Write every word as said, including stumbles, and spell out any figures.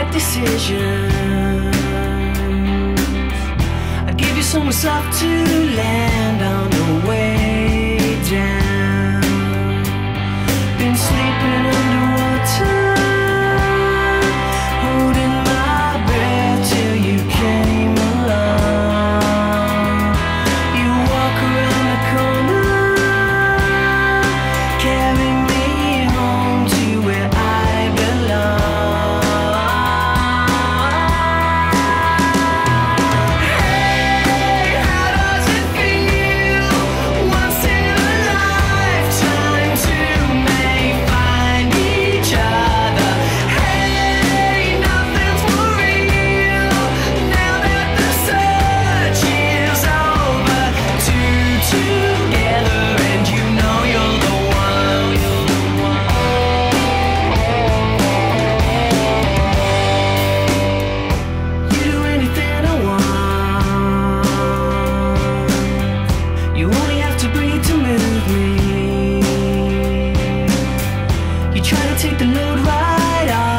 right decisions. I'd give you somewhere soft to land on the way down. Been sleeping underwater, holding my breath till you came along. You walk around the corner, carry me home to where I belong. Hey, how does it feel? Once in a lifetime to may find each other. Hey, nothing's for real now that the search is over. Two together, and you know you're the one. You're the one. You do anything I want. You only have to breathe to move me. You try to take the load right off.